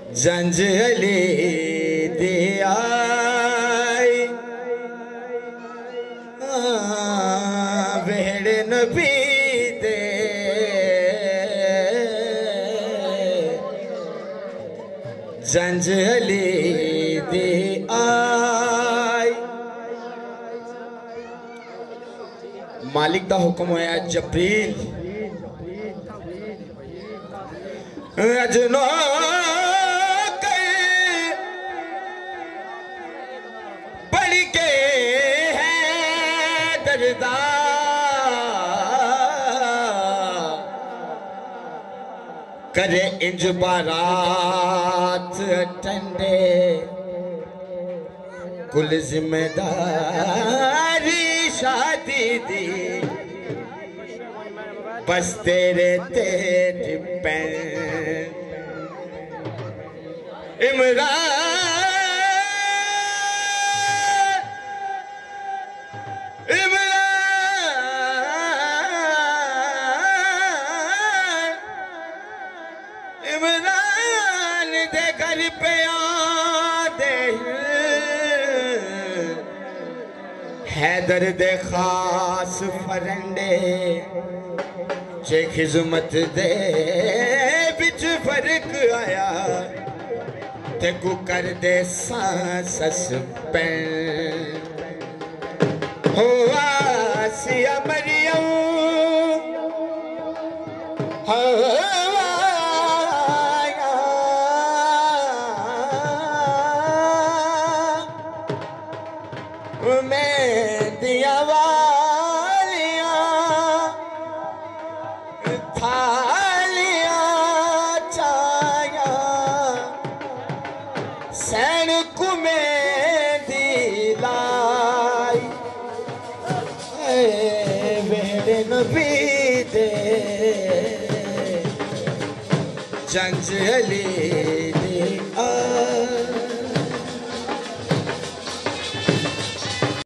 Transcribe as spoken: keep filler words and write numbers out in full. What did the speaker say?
जंज अली दिया वेड़ नबी दे जंज अली दी आई। मालिक दा हुक्म होया जबरील अजनो पढ़ के है दरदा करे इंज बारात टंडे कुल जिम्मेदारी शादी दी बस तेरे ते डिपेंड इमरान इमरान इमरान दे घर पे आदे हैदर दे खास फरंडे जे खिजमत दे बिच फर्क आया ते को कर दे सस्पेंड हो आसिया मरियम हो मैं दिया वालियां थालियां चाया सैन कुमे दिलाई वेड़ नबी दे जंज अली